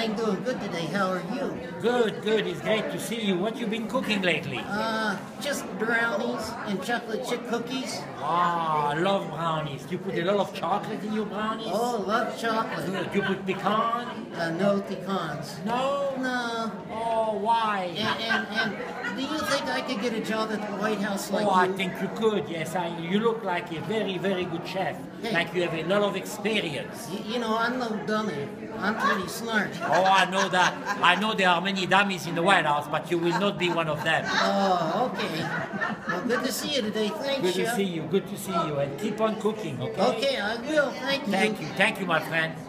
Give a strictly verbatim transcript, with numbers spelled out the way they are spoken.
I'm doing good today. How are you? Good, good. It's great to see you. What you been cooking lately? Uh, just brownies and chocolate chip cookies. Ah, I love brownies. Do you put a lot of chocolate in your brownies? Oh, love chocolate. Good. Do you put pecan? Uh, no pecans. No? No. Oh, why? And, and, and do you think I could get a job at the White House like oh, you? I think you could, yes. I, you look like a very, very good chef. Hey. Like you have a lot of experience. You, you know, I'm no dummy. I'm pretty smart. Oh, I know that. I know there are many dummies in the White House, but you will not be one of them. Oh, okay. Well, good to see you today. Thanks, Good to Chef. see you. Good to see you. And keep on cooking, okay? Okay, I will. Thank you. Thank you. Thank you, my friend.